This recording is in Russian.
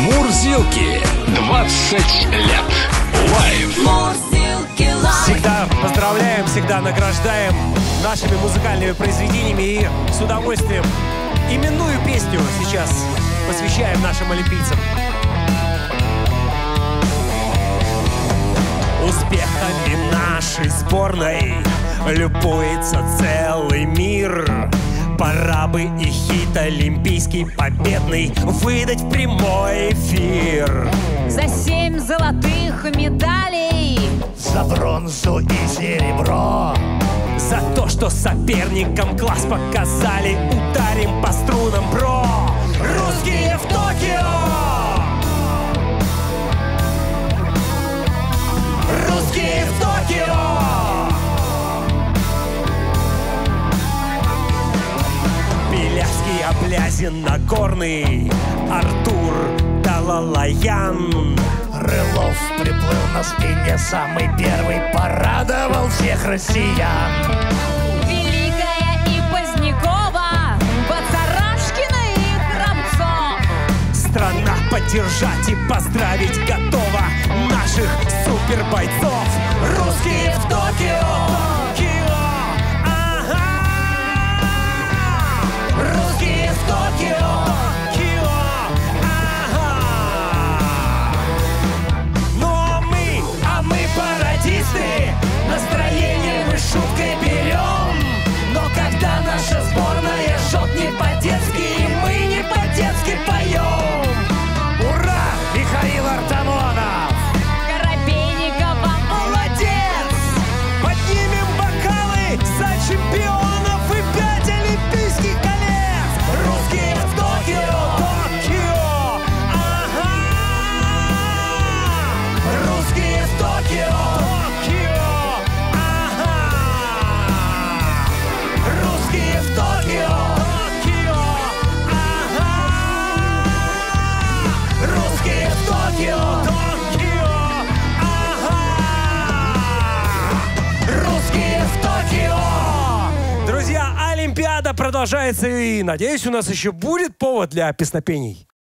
Мурзилки. 20 лет. Лайв. Всегда поздравляем, всегда награждаем нашими музыкальными произведениями и с удовольствием именную песню сейчас посвящаем нашим олимпийцам. Успехами нашей сборной любуется целый мир. Пора бы и хит олимпийский победный выдать в прямой эфир. За 7 золотых медалей, за бронзу и серебро, за то, что соперникам класс показали, ударим по струнам, бро. Русские в Токио! Русские в Токио! Белявский, Аблязин, Нагорный, Артур, Талалаян. Рылов приплыл на спине, самый первый порадовал всех россиян. Великая и Позднякова, Бацарашкина и Храмцов. Страна поддержать и поздравить готова наших супербойцов. Русские в Токио! Русские в Токио! А мы пародисты, настроение мы шуткой берем. Но когда наша сборная жжет не по-детски, мы не по-детски поем. Ура! Михаил Артамонов! Коробейникова, Молодец! Поднимем бокалы за чемпионов и 5 олимпийских колец! Русские в Токио! Токио! Ага! Русские в Токио! Токио! Ага! Русские в Токио! Токио! Ага! Русские в Токио! Токио! Ага! Русские в Токио! Друзья, Олимпиада продолжается, и, надеюсь, у нас еще будет повод для песнопений.